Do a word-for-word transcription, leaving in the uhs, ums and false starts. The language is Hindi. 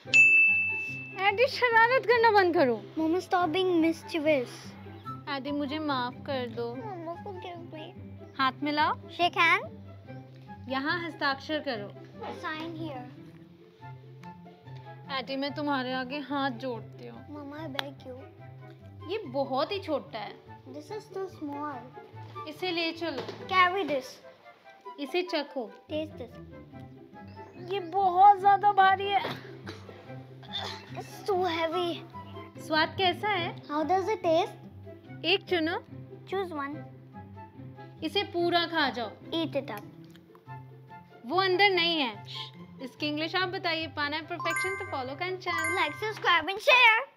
एडी शरारत करना बंद करो। Mama, stop being mischievous. Eddie मुझे माफ कर दो। Mama, forgive me. हाथ मिलाओ। Shake hand. यहाँ हस्ताक्षर करो। Sign here. एडी मैं तुम्हारे आगे हाथ जोड़ती हूँ। Mama, I beg you. ये बहुत ही छोटा है। This is too small. इसे ले चलो। Carry this. इसे चखो। Taste this. ये बहुत ज्यादा भारी है। It's too heavy. स्वाद कैसा है? How does it taste? एक चुनो। Choose one. इसे पूरा खा जाओ। Eat it up. वो अंदर नहीं है। इसकी इंग्लिश आप बताइए। पाना है परफेक्शन तो फॉलो कर channel. Like, subscribe and share.